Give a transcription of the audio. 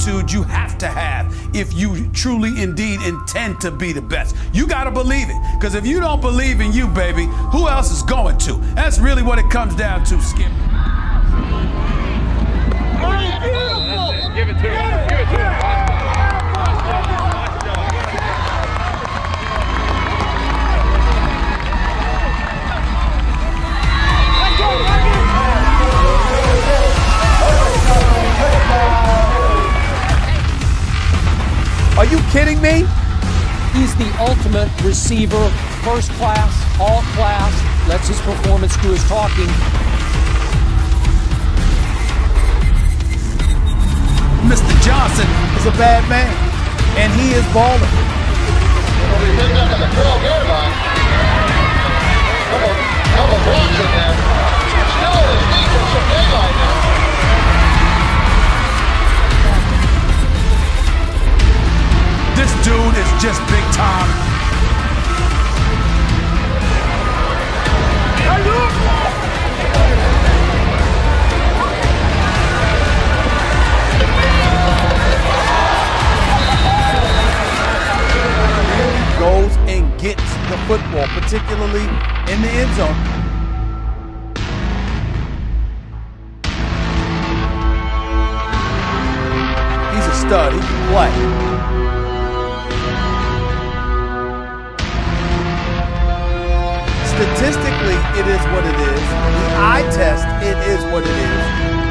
attitude you have to have if you truly indeed intend to be the best. You got to believe it, because if you don't believe in you, baby, who else is going to? That's really what it comes down to, Skip. Beautiful! Give it to him. Give it to him. Are you kidding me? He's the ultimate receiver, first class, all class, lets his performance do his talking. Mr. Johnson is a bad man, and he is balling. Couple blocks in there. Still in his defensive daylight now. This dude is just big time. Goes and gets the football, particularly in the end zone. He's a stud. He can play. Statistically, it is what it is. The eye test, it is what it is.